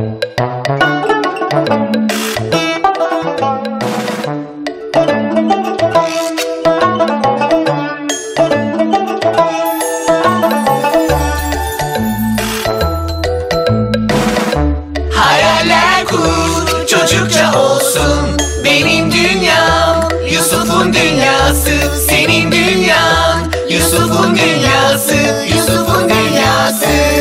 Hayaller kur, çocukça olsun benim dünyam. Yusuf'un dünyası, senin dünyan. Yusuf'un dünyası, Yusuf'un dünyası.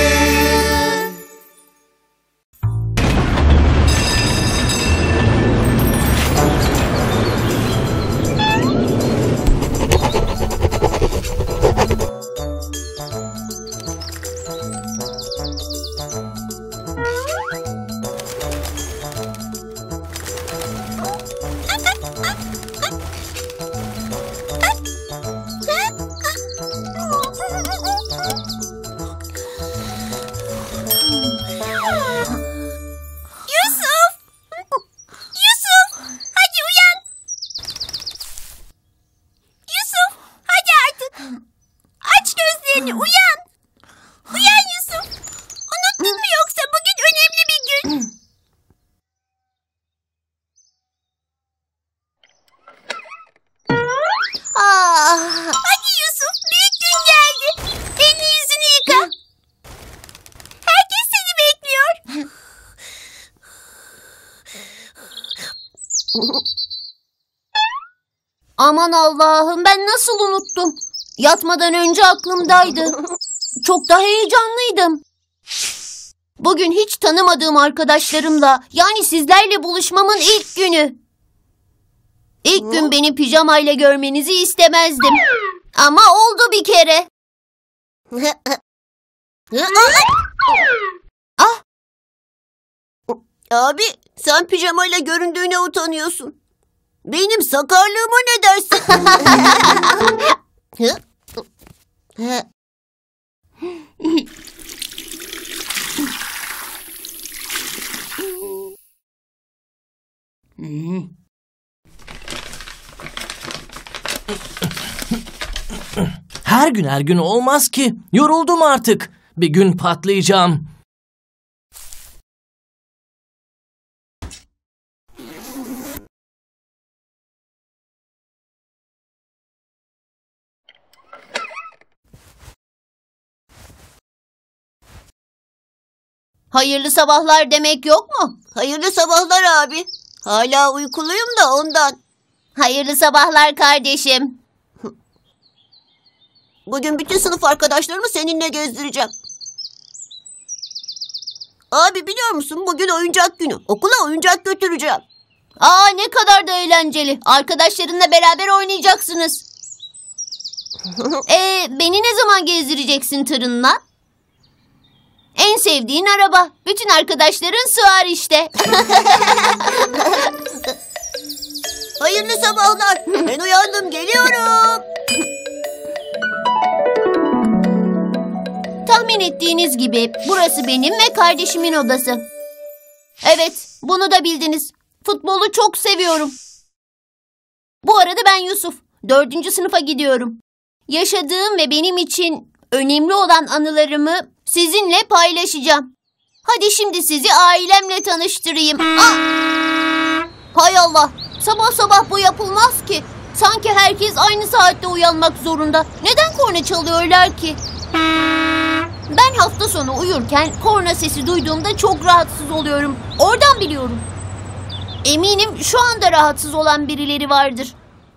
Aman Allah'ım, ben nasıl unuttum? Yatmadan önce aklımdaydı. Çok da heyecanlıydım. Bugün hiç tanımadığım arkadaşlarımla, yani sizlerle buluşmamın ilk günü. İlk gün beni pijamayla görmenizi istemezdim. Ama oldu bir kere. Ah! Abi, sen pijamayla göründüğüne utanıyorsun. Benim sakarlığıma ne dersin? Her gün olmaz ki. Yoruldum artık. Bir gün patlayacağım. Hayırlı sabahlar demek yok mu? Hayırlı sabahlar abi. Hala uykuluyum da ondan. Hayırlı sabahlar kardeşim. Bugün bütün sınıf arkadaşlarımı seninle gezdireceğim. Abi, biliyor musun, bugün oyuncak günü. Okula oyuncak götüreceğim. Aa, ne kadar da eğlenceli. Arkadaşlarınla beraber oynayacaksınız. Beni ne zaman gezdireceksin tırınla? En sevdiğin araba. Bütün arkadaşların sığar işte. Hayırlı sabahlar. Ben uyandım, geliyorum. Tahmin ettiğiniz gibi burası benim ve kardeşimin odası. Evet, bunu da bildiniz. Futbolu çok seviyorum. Bu arada ben Yusuf. 4. sınıfa gidiyorum. Yaşadığım ve benim için önemli olan anılarımı sizinle paylaşacağım. Hadi şimdi sizi ailemle tanıştırayım. Hay Allah, sabah sabah bu yapılmaz ki. Sanki herkes aynı saatte uyanmak zorunda. Neden korna çalıyorlar ki? Ben hafta sonu uyurken korna sesi duyduğumda çok rahatsız oluyorum. Oradan biliyorum. Eminim şu anda rahatsız olan birileri vardır.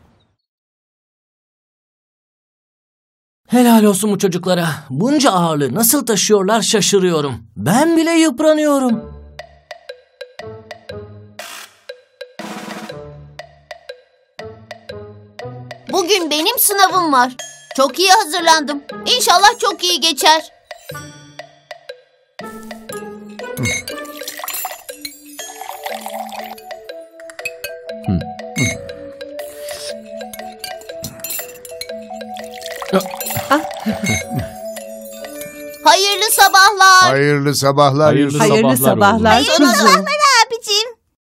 Helal olsun bu çocuklara. Bunca ağırlığı nasıl taşıyorlar şaşırıyorum. Ben bile yıpranıyorum. Bugün benim sınavım var. Çok iyi hazırlandım. İnşallah çok iyi geçer. Hayırlı sabahlar. Hayırlı sabahlar. Hayırlı sabahlar kuzum. Abicim.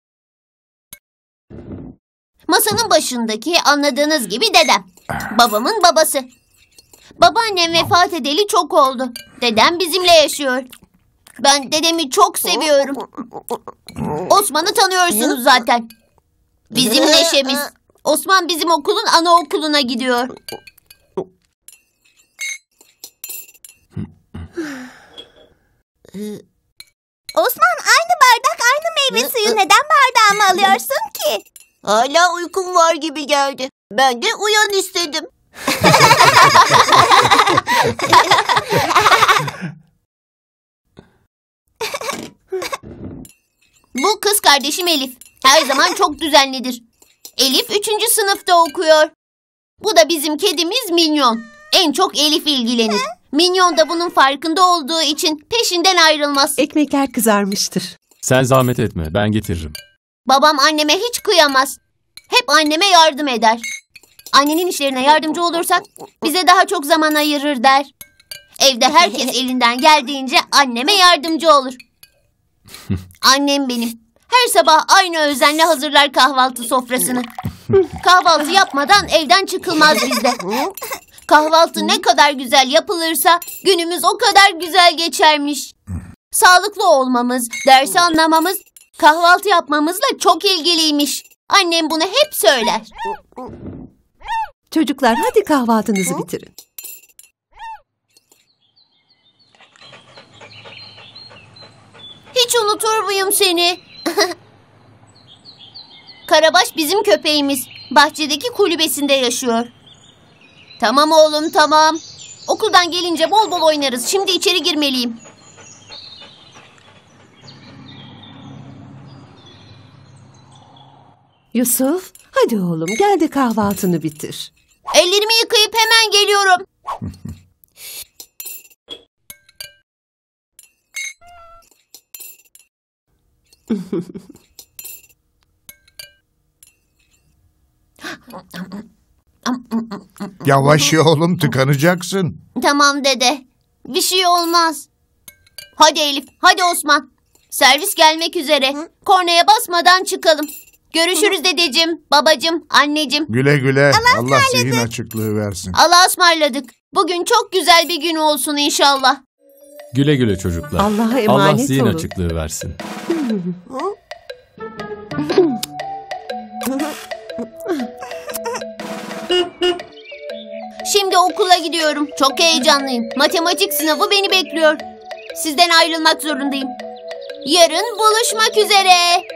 Masanın başındaki anladığınız gibi dedem. Babamın babası. Babaannem vefat edeli çok oldu. Dedem bizimle yaşıyor. Ben dedemi çok seviyorum. Osman'ı tanıyorsunuz zaten. Bizim neşemiz. Osman bizim okulun anaokuluna gidiyor. Osman, aynı bardak aynı meyve suyu. Neden bardağımı alıyorsun ki? Hala uykum var gibi geldi. Ben de uyan istedim. Bu kız kardeşim Elif. Her zaman çok düzenlidir. Elif 3. sınıfta okuyor. Bu da bizim kedimiz Minyon. En çok Elif ilgilenir. Minyon da bunun farkında olduğu için peşinden ayrılmaz. Ekmekler kızarmıştır. Sen zahmet etme, ben getiririm. Babam anneme hiç kıyamaz. Hep anneme yardım eder. Annenin işlerine yardımcı olursak bize daha çok zaman ayırır der. Evde herkes elinden geldiğince anneme yardımcı olur. Annem benim. Her sabah aynı özenle hazırlar kahvaltı sofrasını. Kahvaltı yapmadan evden çıkılmaz bizde. Kahvaltı ne kadar güzel yapılırsa günümüz o kadar güzel geçermiş. Sağlıklı olmamız, dersi anlamamız, kahvaltı yapmamızla çok ilgiliymiş. Annem bunu hep söyler. Çocuklar hadi kahvaltınızı bitirin. Hiç unutur muyum seni? Karabaş bizim köpeğimiz. Bahçedeki kulübesinde yaşıyor. Tamam oğlum, tamam. Okuldan gelince bol bol oynarız. Şimdi içeri girmeliyim. Yusuf, hadi oğlum gel de kahvaltını bitir. Ellerimi yıkayıp hemen geliyorum. Yavaş ye oğlum, tıkanacaksın. Tamam dede. Bir şey olmaz. Hadi Elif, hadi Osman. Servis gelmek üzere. Kornaya basmadan çıkalım. Görüşürüz dedeciğim, babacığım, anneciğim. Güle güle. Allah zihin açıklığı versin. Allah'a ısmarladık. Bugün çok güzel bir gün olsun inşallah. Güle güle çocuklar. Allah'a emanet Allah zihin olun. açıklığı versin. Şimdi okula gidiyorum. Çok heyecanlıyım. Matematik sınavı beni bekliyor. Sizden ayrılmak zorundayım. Yarın buluşmak üzere.